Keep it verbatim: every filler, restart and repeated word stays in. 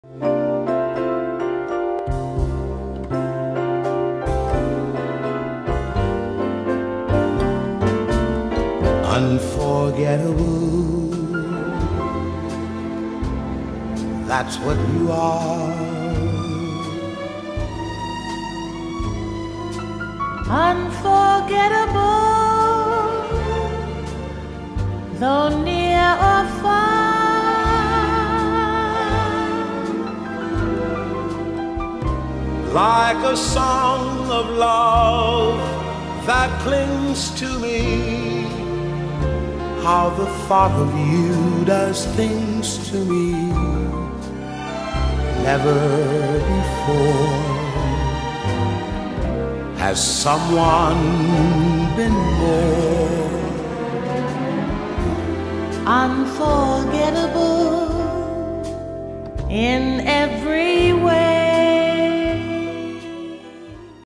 Unforgettable, that's what you are. Unforgettable, though near or far. Like a song of love that clings to me, how the thought of you does things to me never before has someone been more unforgettable in every way.